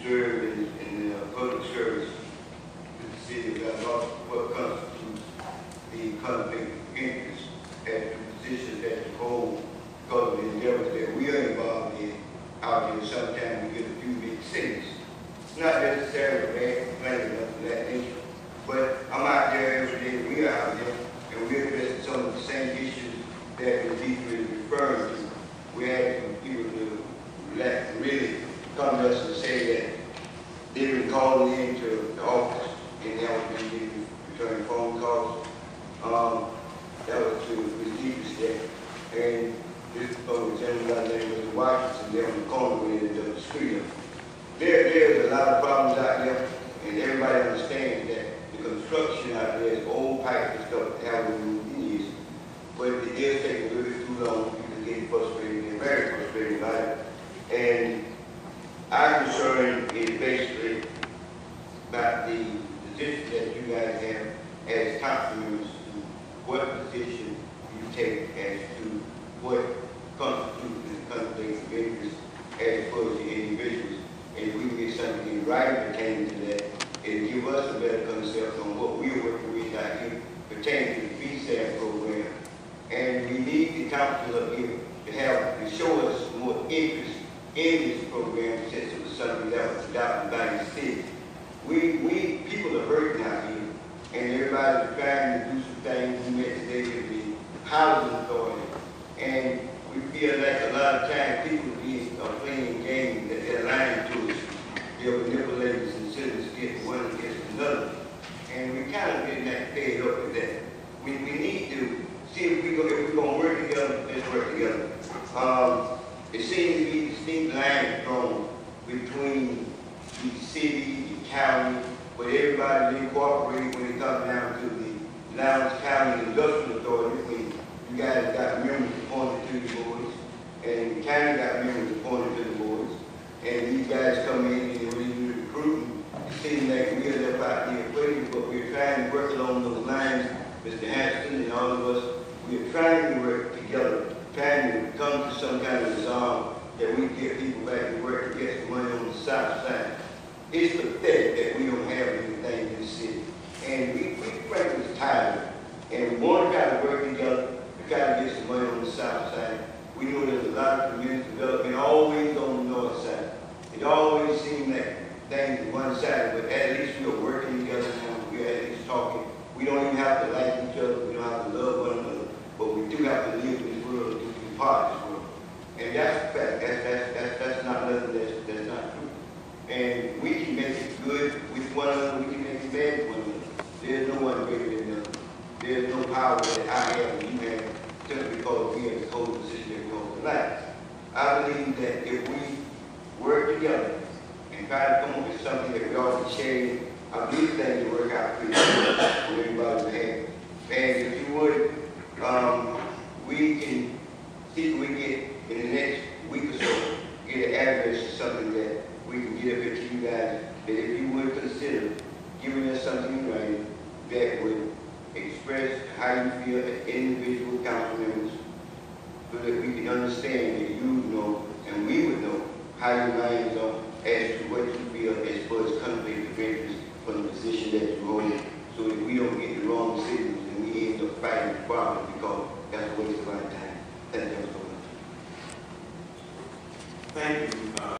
serve in public service to the city of Valdosta, what constitutes the conflict of interest as to positions that the whole government endeavors that we are involved in out here. Sometimes we get a few big cities. Not necessarily bad complaining of that nature, but I'm out there every day, we are out there, and we're addressing some of the same issues that the speaker is referring to. We're asking people to really come to us and say that they've been calling into the office and they haven't been returning phone calls. That was to the deepest step. And this gentleman by the name of Washington, there on the corner with the street. There's a lot of problems out there, and everybody understands that the construction out there is old pipe and stuff that haven't been moved in years. But it does take a little bit too long. People get frustrated, they're very frustrated by it. And our concern is basically about the position that you guys have as council members, what position you take as to what constitutes the conflict of interest as opposed to individuals. And if we can get something in writing pertaining to that, it'll give us a better concept on what we're working with out here pertaining to the VCC program. And we need the council up here to show us more interest in this program since it was something that was adopted by the city. People are hurting out here, and everybody's trying to do some things. We met today with the housing authority, and we feel like a lot of times people are playing games that they're lying to us. They're manipulators and sending us get one against another. And we kind of getting that fed up with that. We need to see if we're going to work together, let's work together. It seems to be distinct lines drawn between the city, the county, but everybody incorporated when it comes down to the Lowndes County Industrial Authority. When you guys got members appointed to the boards, and the county got members appointed to the boards, and these guys come in and when you recruiting, it seems like we're left out the equation, but we're trying to work along those lines, Mr. Hampton and all of us. We're trying to work together, trying to come to some kind of resolve that we get people back to work to get some money on the south side. It's pathetic that we don't have anything in the city. And we frankly is tired of it. And we want to try to work together to try to get some money on the south side. We know there's a lot of community development always on the north side. It always seems like things are one-sided, but at least we're working together now. We're at least talking. We don't even have to like each other. We don't have to love one another. But we do have to live in this world to be part of this world. And that's a fact. That's not nothing that's not true. And we can make it good with one another. We can make it bad with one another. There's no one greater than another. There's no power that I have and you have simply because we have the whole position that we hold in life. I believe that if we work together and try to come up with something that we all can share, I believe things will work out pretty good for everybody's behalf. And if you would, we can see if we get in the next week or so, get an address or something that we can get up here to you guys, that if you would consider giving us something in writing that would express how you feel as individual council members, so that we can understand that you know and we would know how your minds are as to what you feel as far as conflict of interest from the position that you hold, so that we don't get the wrong decisions and we end up fighting the problem because that's a waste of our time. Thank you so much. Thank you.